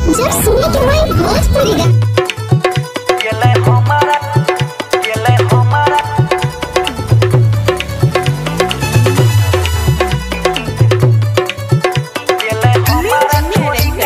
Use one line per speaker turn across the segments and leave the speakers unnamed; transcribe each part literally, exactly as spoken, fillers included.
जब सुने के मैं भोजपुरी गा
गेले हमारा गेले हमारा गेले हमारा छोड़ी के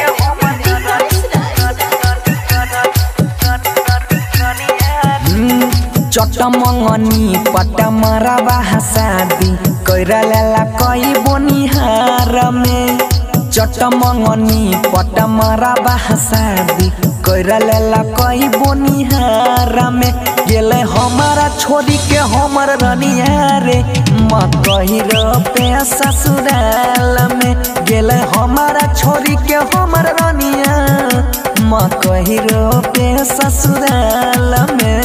चटमंगनी पटमरा शादी कैरा लेला कई बोनिहार में चटमंगनी पटमरा शादी कैरा लेला कई बोनिहार में गेले हमारा छोड़ी के हमर रनिया रे मकही पे ससुराल में गेले हमारा छोड़ी के हमर रनिया मकही पे ससुराल में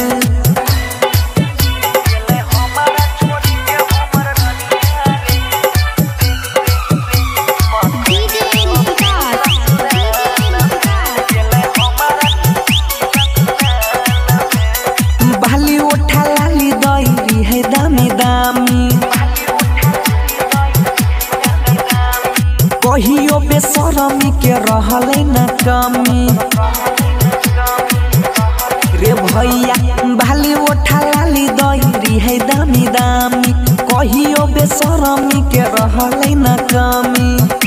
कहियो बेशरमी के रहले न कमी रे भैया भाली उठा लाली दईरी है दामी दामी कहियो बेशरमी के रहले न कमी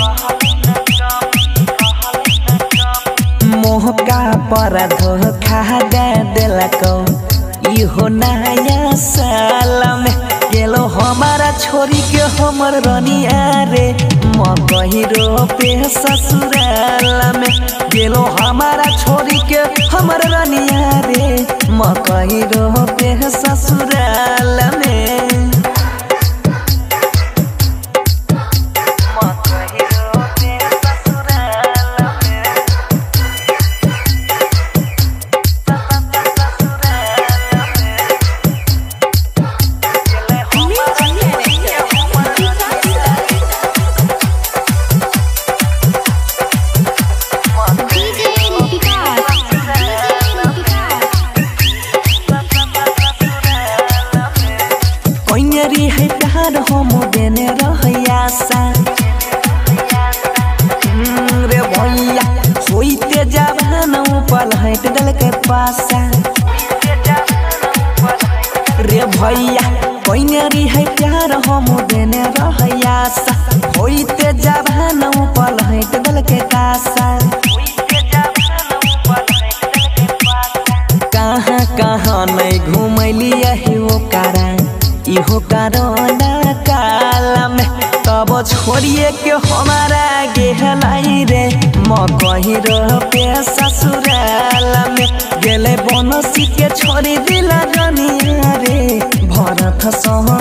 मोह का पर धोखा दे देलको इहो नया साल में गेलो हमारा छोरी के हमर रनिया रे मकही पे ससुराल में गेलो हमारा छोरी के हमर रनिया रे मकही पे ससुराल में है प्यार हम देने रहयासा रे भैया होइते जवान ऊपर हट दल के पासा रे भैया कोइने री है प्यार हम देने रहयासा होइते जवान ऊपर हट दल के कासा कहाँ कहाँ नहीं घुमैली यही वो कारण इहो कारोना काल में तब छोड़िए के हमारा गेहलाई रे मकही पे ससुराल में गेले बनसी के छोड़ी दिला रनिया रे भरत सह